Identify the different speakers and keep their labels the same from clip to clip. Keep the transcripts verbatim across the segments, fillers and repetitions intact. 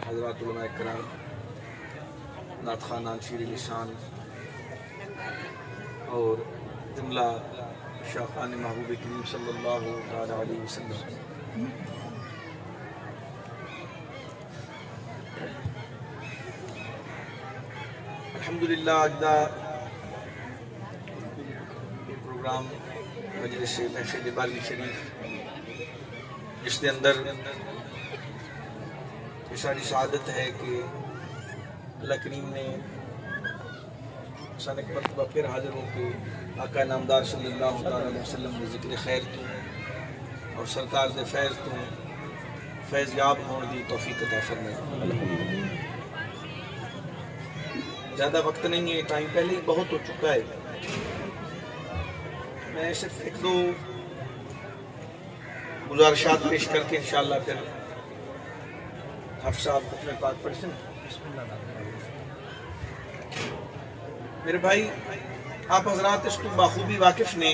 Speaker 1: حضرات علماء کرام، نعت خوانان شیر لسان اور جملہ شاخان محبوب کریم صلی اللہ علیہ وسلم، الحمدللہ اج دا یہ پروگرام مجلس محفل بارگاہ شریف جس دے اندر یہ ساری سعادت ہے کہ اللہ کریم نے سن ایک مرتبہ پھر حاضر ہو کے آقا نامدار صلی اللہ علیہ وسلم نے ذکر خیر تو اور سرکار دے فیض تو فیض یاب ہونے دی توفیق عطا فرمائے۔ زیادہ وقت نہیں ہے، ٹائم پہلے ہی بہت ہو چکا ہے، میں صرف ایک دو گزارشات پیش کر کے انشاءاللہ پھر حفظ صاحب اپنے پاک پڑھ سن۔ میرے بھائی، آپ حضرات اس تو بخوبی واقف نے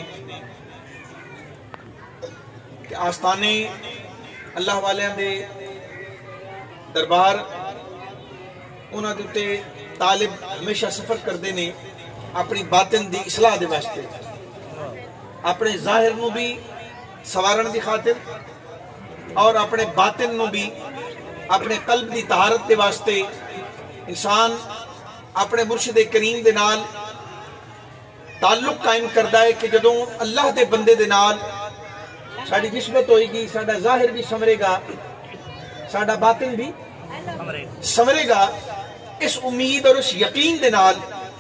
Speaker 1: کہ آستانے اللہ والیاں دے دربار انہاں دے تے طالب ہمیشہ سفر کردے نے اپنی باطن دی اصلاح دے واسطے، اپنے ظاہر نو بھی سوارن دی خاطر اور اپنے باطن نو بھی اپنے قلب دی طہارت دے واسطے انسان اپنے مرشد کریم دے نال تعلق قائم کردا ہے کہ جدوں اللہ دے بندے دے نال ساڑی نسبت ہوئے گی، ساڑا ظاہر بھی سمرے گا، ساڑا باطن بھی سمرے گا۔ اس امید اور اس یقین دے نال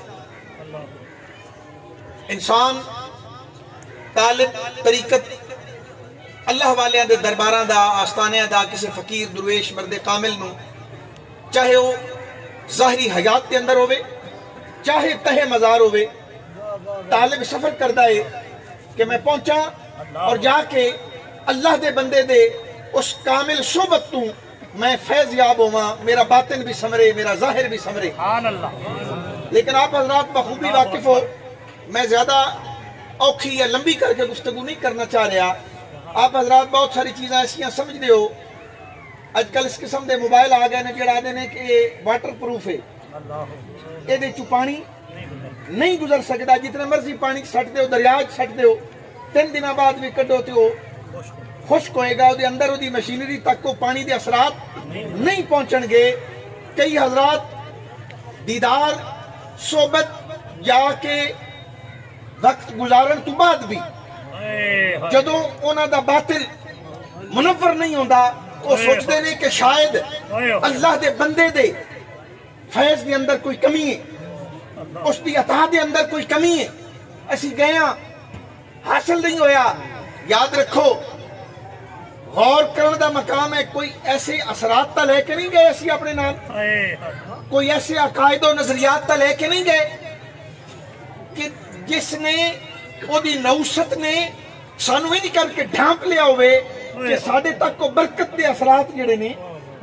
Speaker 1: انسان طالب طریقت اللہ والیاں دے درباراں دا آستانیاں دا کسی فقیر درویش مرد کامل نو چاہے وہ ظاہری حیات کے اندر ہوئے چاہے تہ مزار ہوئے، طالب سفر کردہ ہے کہ میں پہنچا اور جا کے اللہ دے بندے دے اس کامل صحبت تو میں فیض یاب ہوا، میرا باطن بھی سمرے، میرا ظاہر بھی سمرے۔ لیکن آپ حضرات بخوبی واقف ہو، میں زیادہ اوکھی یا لمبی کر کے گفتگو نہیں کرنا چاہ رہا۔ آپ حضرات بہت ساری چیزیں ایسیاں سمجھ دے ہو، اج کل اس قسم دے موبائل آ گئے نے جڑا دے نے کہ یہ واٹر پروف ہے، یہ دے چو پانی نہیں گزر سکتا، جتنے مرضی پانی سٹ دے ہو، دریا سٹ دے ہو، تین دن بعد بھی کڈو تے ہو خشک ہوئے گا، دے اندر دی مشینری تک کو پانی دے اثرات نہیں پہنچن گے۔ کئی حضرات دیدار صحبت جا کے وقت گزارن تو بعد بھی جدوں انہاں دا باطن منور نہیں ہوندا، وہ سوچتے نے کہ شاید اللہ دے بندے دے فیض دے اندر کوئی کمی ہے، اس دی عطا دے اندر کوئی کمی ہے، اسی گئے حاصل نہیں ہویا۔ یاد رکھو، غور کرنے دا مقام ہے، کوئی ایسے اثرات تا لے کے نہیں گئے اسی اپنے نام، کوئی ایسے عقائد و نظریات تا لے کے نہیں گئے کہ جس نے وہ دی نوست نے سانو ہی نہیں کر کے ڈھانپ لیا ہوئے کہ ساڑھے تک کو برکت دے اثرات جڑے نے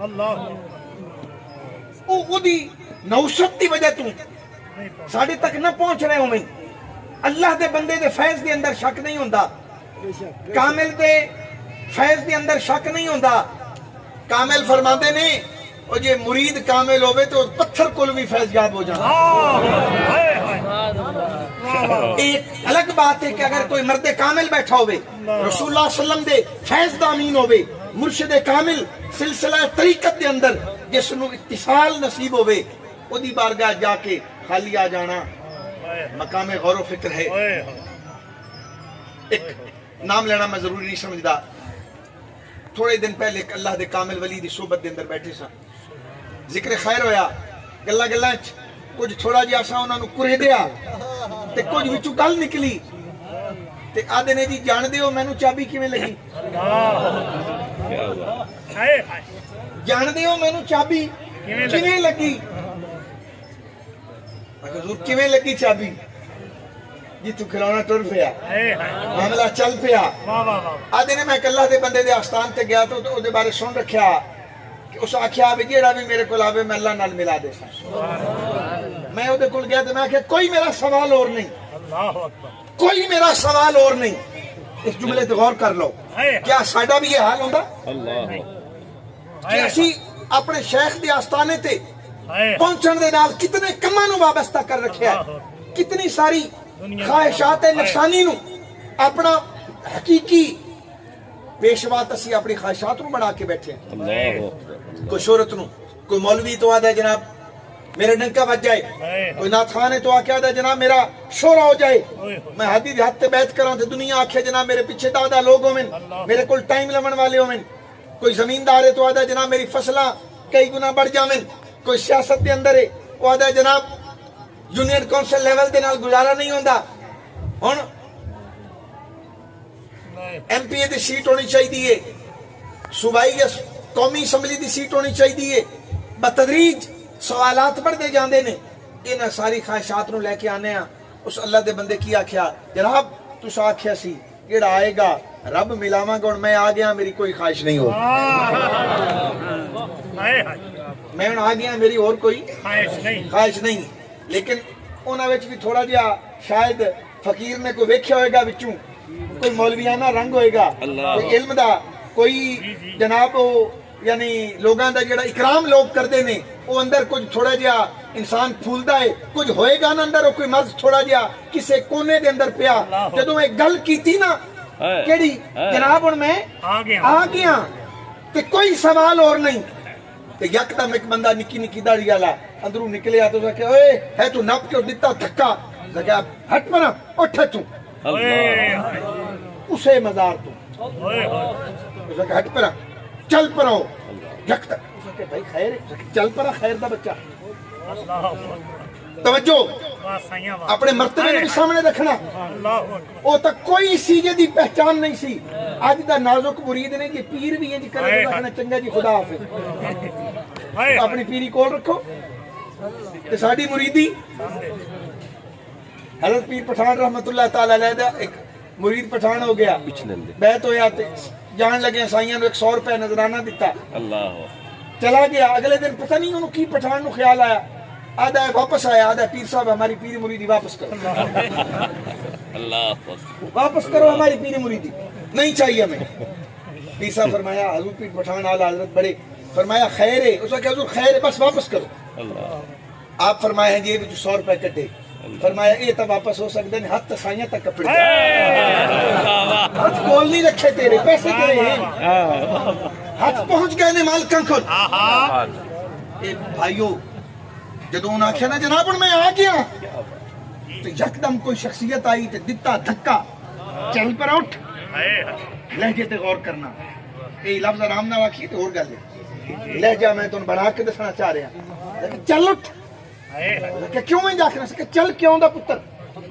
Speaker 1: وہ دی نوست دی وجہ تو ساڑھے تک نہ پہنچ رہے ہوئے۔ اللہ دے بندے دے فیض دے اندر شک نہیں ہوندہ، کامل دے فیض دے اندر شک نہیں ہوندہ۔ کامل فرماتے نے اور یہ مرید کامل ہوئے تو پتھر کل بھی فیض یاب ہو جانا۔ ایک الگ بات ہے کہ اگر کوئی مرد کامل بیٹھا ہوئے، رسول اللہ صلی اللہ علیہ وسلم دے فیض دامین ہوئے، مرشد کامل سلسلہ طریقت دے اندر جس نو اتصال نصیب ہوئے، وہ دی بارگاہ جا کے خالی آ جانا مقام غور و فکر ہے۔ ایک نام لینا میں ضروری نہیں سمجھدا، تھوڑے دن پہلے اللہ دے کامل ولی دی صحبت دے اندر بیٹھے سا، ذکر خیر ہویا، گلہ گلہ کچھ تھوڑا جی آسا انہوں نے کرے دیا تے کچھ وچو گل نکلی تے آدھے نے جی جان دے ہو میں نو چابی کیویں لگی، جان دے ہو میں نو چابی کیویں لگی، حضور کیویں لگی چابی؟ جی تو کھلونا ٹر پیا، معاملہ چل پیا۔ آدھے نے میں اللہ دے بندے دے آستان تے گیا تو او دے بارے سن رکھیا کہ اس آکھیا بھی جیڑا بھی میرے کول آوے میں اللہ نال ملا دے سا۔ میں او دے کول گیا تے میں آکھیا کوئی میرا سوال اور نہیں، کوئی میرا سوال اور نہیں۔ اس جملے تے غور کر لو، کیا ساڈا بھی یہ حال ہوندا کہ اسی اپنے شیخ دی آستانے تے پہنچن دے نال کتنے کماں نو وابستہ کر رکھیا ہے، کتنی ساری خواہشات نفسانی نو اپنا حقیقی پیشوا تسی اپنی خواہشات نو بنا کے بیٹھے ہیں. کوئی شہرت نو، کوئی مولوی تو آدھا ہے جناب میرے ڈنکا بچ جائے، کوئی نات خان ہے تو آ کے آدھا جناب میرا شورا ہو جائے، میں حدی دی حد تے بیعت کراں تے دنیا آکھے جناب میرے پیچھے دادا لوگ ہومن، میرے کول ٹائم لمن والے ہومن. کوئی زمیندار ہے تو آدھا جناب میری فصلاں کئی گنا بڑھ جاویں. کوئی سیاست دے اندر ہے وہ آدھا جناب یونین کونسل لیول دے نال گزارا نہیں ہوندا. ہن ایم پی اے دی سیٹ ہونی چاہیے، صوبائی یا قومی اسمبلی دی سیٹ ہونی چاہیے. بتدریج سوالات بڑھتے جاندے نے. انہاں ساری خواہشات نو لے کے آنے ہاں. اس اللہ دے بندے کی آکھیا جناب تسا آکھیا سی جیڑا آئے گا رب ملاواں گا، میں آ گیا میری کوئی خواہش نہیں ہو، میں آ گیا میری اور کوئی خواہش نہیں. لیکن انہاں وچ بھی تھوڑا جہا شاید فقیر نے کوئی ویکھیا ہوئے گا وچوں، کوئی مولویانہ رنگ ہوئے گا، کوئی علم دا، کوئی جناب یعنی لوگاں دا جڑا اکرام لوگ کردے نے وہ اندر کچھ تھوڑا جہا انسان پھولدا ہے، کچھ ہوئے گا نا اندر وہ کوئی مرض تھوڑا جہا کسے کونے دے اندر پیا. جدوں میں گل کیتی نا کیڑی جناب ہن میں آ گیا تے کوئی سوال اور نہیں تے یکدم ایک بندہ نکی نکی داڑھی والا اندروں نکلیا تو کہ اوئے ہے تو نپ کے دتا دھکا، کہ ہٹ پرا اٹھ تو اسے مزار تو کہ ہٹ پرا چل پرو یک تک کہ بھائی خیر ہے، چل پرا خیر دا بچہ. توجہ اپنے مرتبے نے بھی سامنے رکھنا. او تک کوئی سیجے دی پہچان نہیں سی. آج دا نازک مرید نے کہ پیر بھی انج کرے رکھنا چنگا جی خدا حافظ. اپنی پیری کول رکھو تے ساڈی مریدی. حضرت پیر پٹھان رحمت اللہ تعالی علیہ دا ایک مرید پٹھان ہو گیا، بیعت ہویا تے جان لگے سائیاں نو ایک سو روپے نذرانہ دیتا، چلا گیا. اگلے دن پتہ نہیں انہوں کی پٹھان نو خیال آیا، آدھا ہے واپس آیا، آدھا پیر صاحب ہماری پیری مریدی واپس کرو، واپس کرو ہماری پیری مریدی نہیں چاہیے ہمیں. پیر صاحب فرمایا حضور پیر پٹھان اعلی حضرت بڑے، فرمایا خیر ہے. اس نے کہا حضور خیر ہے بس واپس کرو. آپ فرمایا ہیں جی سو روپے کٹے. فرمایا یہ تو واپس ہو سکتے ہیں ہاتھ سائیاں تک کپڑے، ہاتھ کول نہیں رکھے تیرے پیسے تیرے ہیں، ہاتھ پہنچ گئے نے مالکاں کول. اے بھائیو جدوں انہاں آکھیا نا جناب ہن میں آ گیا تو یکدم کوئی شخصیت آئی تے دتا دھکا، چل پر اٹھ. لہجے تے غور کرنا، اے لفظ آرام نال آکھی تے اور گل ہے. لہجہ میں تانوں بڑھا کے دسنا چاہ رہا لیکن چل اٹھ. کہ کیوں میں جاکھنا سکے چل کیوں دا پتر.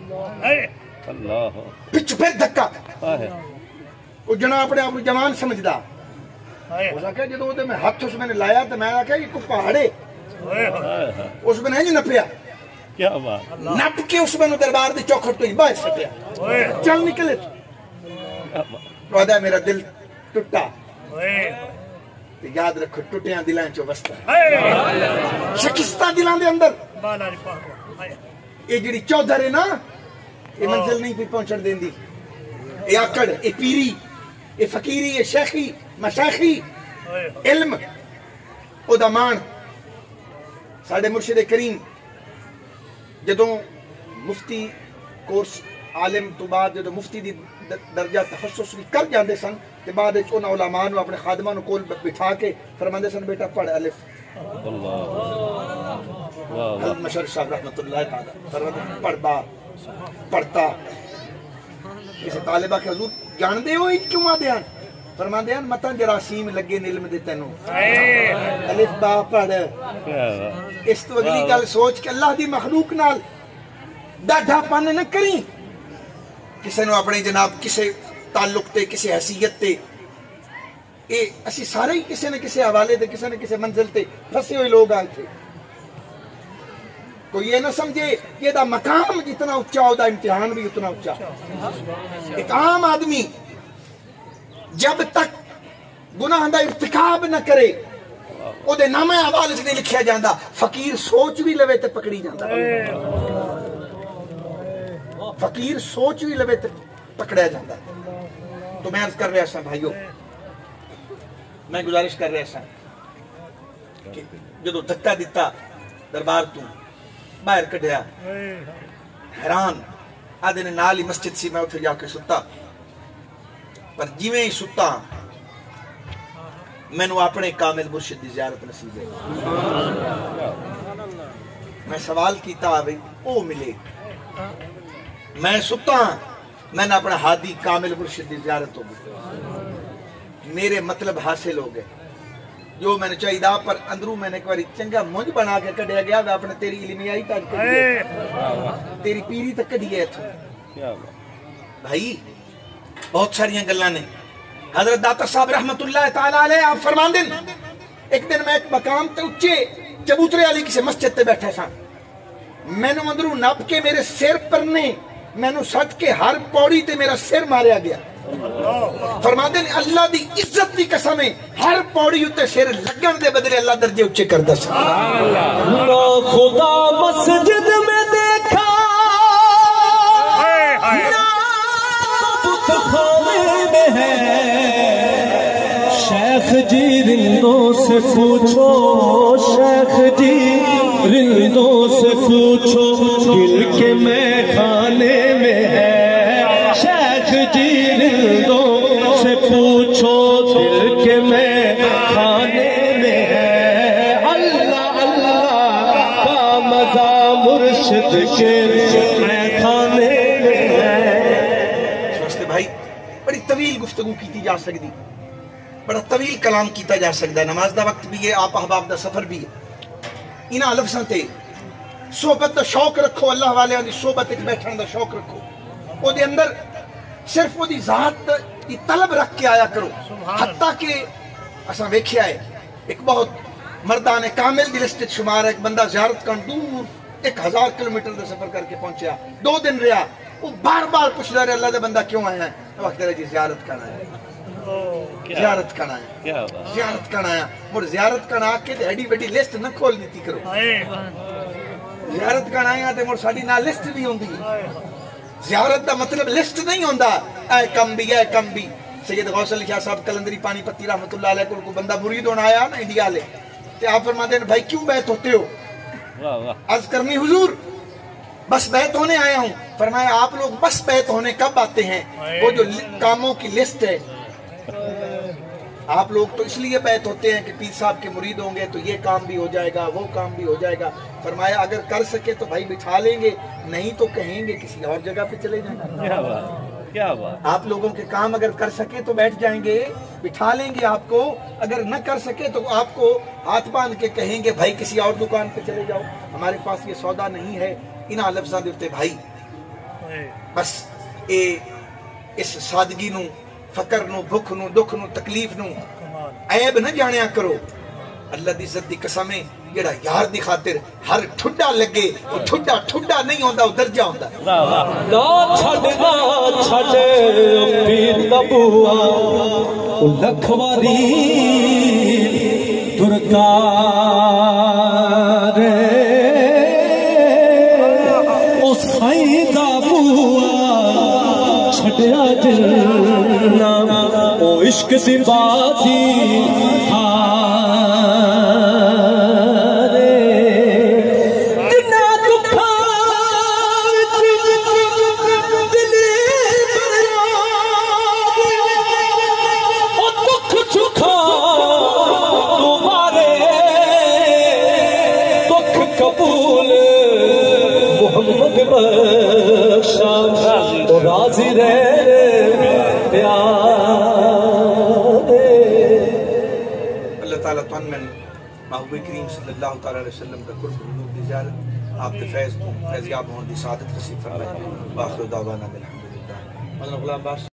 Speaker 1: پچھو پھر دھکا. وہ جنا اپنے آپ جوان سمجھدا. اس نے کہا جدوں تے میں ہاتھ اس میں نے لایا تو میں کہا یہ کوئی پہاڑے. اس میں نہیں نپیا، نپ کے اس میں دربار دی چوکھٹ تو ہی باہر سٹیا. چل نکلے تو میرا دل ٹوٹا. یاد رکھو ٹوٹیاں دلان چو وستا شکستہ دلان دے اندر. یہ جڑی چودھر ہے نا یہ منزل نہیں پہ پہنچن دین دی. یہ آکڑ، یہ پیری، یہ فقیری، یہ شیخی مشیخی علم او دا مان. ساڑھے مرشد کریم جدوں مفتی کورس عالم تو بعد جدوں مفتی دی درجہ تخصص بھی کر جاندے سن تے بعد وچ انہاں علماء نو اپنے خادماں نو کول بٹھا کے فرماندے سن بیٹا پڑھ الف. حضرت مشرف صاحب رحمت اللہ تعالی فرماندے پڑھ با پڑھتا. کسی طالبہ کے حضور جان دے ہو کیوں آدے ہیں؟ فرماندے ہیں متن جراثیم لگے نے علم دے تینوں الف با پڑھ. اس تو اگلی گل سوچ کہ اللہ دی مخلوق نال ڈاڈھا پن نہ کریں. کسی نو اپنے جناب کسی تعلق تے کسی حیثیت تے اے اسی سارے ہی کسی نہ کسی حوالے تے کسی نہ کسی منزل تے پھنسے ہوئے لوگ آئے تھے. کوئی یہ نہ سمجھے یہ دا مقام جتنا اچھا ہو دا امتحان بھی اتنا اچھا. ایک عام آدمی جب تک گناہ دا ارتکاب نہ کرے او دے نامے حوالے سے نہیں لکھیا جاندہ. فقیر سوچ بھی لوے تے پکڑی جاندہ. فقیر سوچ بھی لوے تے پکڑیا جاندہ. تو میں عرض کر رہا سا بھائیو، میں گزارش کر رہا سا کہ جدو دھکا دیتا دربار تو باہر کڈیا حیران آدھے نے نال ہی مسجد سی میں اٹھے جا کے ستا پر جیویں ہی ستا میں نو اپنے کامل مرشد دی زیارت نصیب ہے میں سوال کیتا آوے او ملے میں ستا میں نے اپنا ہادی کامل مرشد دی زیارت ہو گئی میرے مطلب حاصل ہو گئے جو میں نے چاہیے دا پر اندروں میں نے ایک باری چنگا مونج بنا کے کڈیا گیا وہ اپنے تیری علمی آئی تک کڈیے تیری پیری تک کڈیے تھو بھائی بہت ساریاں گلاں نے حضرت داتا صاحب رحمت اللہ تعالیٰ علیہ آپ فرمان دن ایک دن میں ایک مقام تے اچھے چبوترے علی کسی مسجد تے بیٹھے سا میں نے اندروں نپ کے میرے سر پر نے میں نے سٹ کے ہر پوڑی تے میرا سر ماریا گیا فرما دیں اللہ دی عزت دی قسم ہے ہر پوڑی اتے سر لگن دے بدلے اللہ درجے اچھے کر دس
Speaker 2: خدا مسجد میں دیکھا خانے میں ہے شیخ جی رندوں سے پوچھو شیخ جی رندوں سے پوچھو دل کے میں خانے میں ہے شیخ جی رندوں سے پوچھو دل کے میں خانے میں ہے اللہ اللہ کا مزہ مرشد کے میں خانے میں ہے
Speaker 1: بھائی بڑی طویل گفتگو کیتی جا سکتی بڑا طویل کلام کیتا جا سکتا ہے نماز دا وقت بھی ہے آپ احباب دا سفر بھی ہے انہاں لفظاں تے صحبت دا شوق رکھو اللہ والے دی صحبت وچ بیٹھن دا شوق رکھو او دے اندر صرف او دی ذات دی طلب رکھ کے آیا کرو حتیٰ کہ اساں ویکھیا ہے ایک بہت مردان کامل دی لسٹ شمار ہے ایک بندہ زیارت کر دور ایک ہزار کلومیٹر دا سفر کر کے پہنچیا دو دن رہا وہ بار بار پوچھ رہا ہے اللہ دے بندہ کیوں آیا ہے وقت رہا جی زیارت کرنا ہے زیارت کرنا ہے زیارت کرنا ہے اور زیارت کرنا آکے دے ایڈی بیڈی لسٹ نہ کھول دیتی کرو زیارت کرنا ہے تو ساڑی نا لسٹ بھی ہوں دی زیارت دا مطلب لسٹ نہیں ہوں دا اے کم بھی اے کم بھی سید غوث علی شاہ صاحب کلندری پانی پتی رحمت اللہ علیہ کو بندہ مرید ہونا آیا نا انڈیا لے تو آپ فرما دیں بھائی کیوں بیعت ہوتے ہو عرض کرنی حضور بس بیعت ہونے آیا ہوں فرمایا آپ لوگ بس بیعت ہونے کب آتے ہیں وہ جو کاموں کی لسٹ ہے آپ لوگ تو اس لیے بیعت ہوتے ہیں کہ پیر صاحب کے مرید ہوں گے تو یہ کام بھی ہو جائے گا وہ کام بھی ہو جائے گا فرمایا اگر کر سکے تو بھائی بٹھا لیں گے نہیں تو کہیں گے کسی اور جگہ پہ چلے جائیں گے
Speaker 2: کیا بات
Speaker 1: آپ لوگوں کے کام اگر کر سکے تو بیٹھ جائیں گے بٹھا لیں گے آپ کو اگر نہ کر سکے تو آپ کو ہاتھ باندھ کے کہیں گے بھائی کسی اور دکان پہ چلے جاؤ ہمارے پاس یہ سودا نہیں ہے انہاں لفظاں دے تے بھائی بس اے اس سادگی نو فقر نو بھوک نو دکھ نو تکلیف نو عیب نہ جانیا کرو اللہ دی عزت دی قسم ہے جڑا یار دی خاطر ہر ٹھڈا لگے وہ ٹھڈا ٹھڈا نہیں ہوندا وہ درجہ ہوندا
Speaker 2: نا چھڑ نا چھڑ پیر دا بوا لکھ واری درگاہ چھڑیا جلنا او عشق دی بازی ہارے جنا دکھا دلی بریا او دکھ سکھا تمہارے دکھ قبول محمد بخشا راضی رہے
Speaker 1: اللہ تعالیٰ تو من محبوب کریم صلی اللہ تعالیٰ علیہ وسلم کا قرب حضور دی زیارت آپ کے فیض کو فیضیاب ہون دی سعادت نصیب فرمائے باخر دعوانا بالحمدللہ